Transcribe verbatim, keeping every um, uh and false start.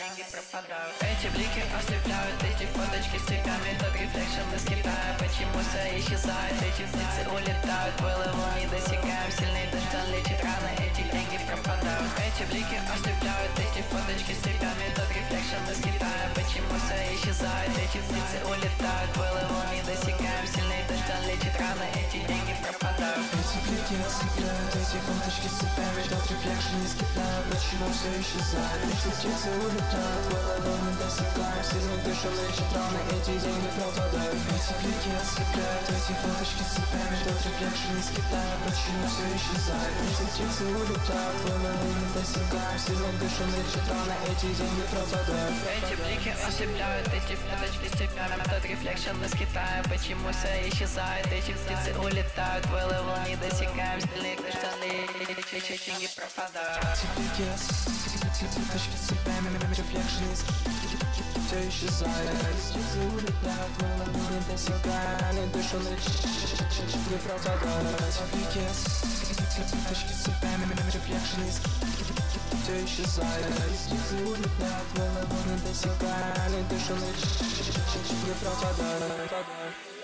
деньги пропадают. Эти блики ослепляют, эти фоточки с цветами, тот рефлекшн из Китая. Почему все исчезает, эти птицы улетают, голову не досягаем, сильный дождь лечит раны, эти деньги пропадают. Эти блики ослепляют, эти фоточки с цветами, тот рефлекшн из Китая. Почему все исчезает, эти птицы улетают, голову не досягаем, сильный дождь лечит раны, эти деньги пропадают. Эти блики ослепляют, эти фоточки с цветами, тот рефлекшн из Китая. Почему все исчезает, эти птицы улетают, голову не досягаем, сильный дождь лечит раны, эти деньги пропадают. Эти блики ослепляют, эти фоточки с цветами, тот рефлекшн из Китая. Почему все исчезает, эти птицы улетают, голову не досягаем, сильный дождь лечит раны, эти деньги пропадают. Эти блики ослепляют, эти фоточки с цветами, тот рефлекшн из Китая. Почему все исчезает, эти птицы улетают, голову не досягаем, сильный дождь лечит, деньги пропадают. Эти блики ослепляют, фоточки с цветами, рефлекшн из все исчезает, птицы улетают, голову не досягаем, сильный дождь лечит, деньги пропадают. Эти блики ослепляют, фоточки с цветами, рефлекшн из все исчезает, птицы улетают, голову не досягаем, сильный дождь лечит, деньги пропадают.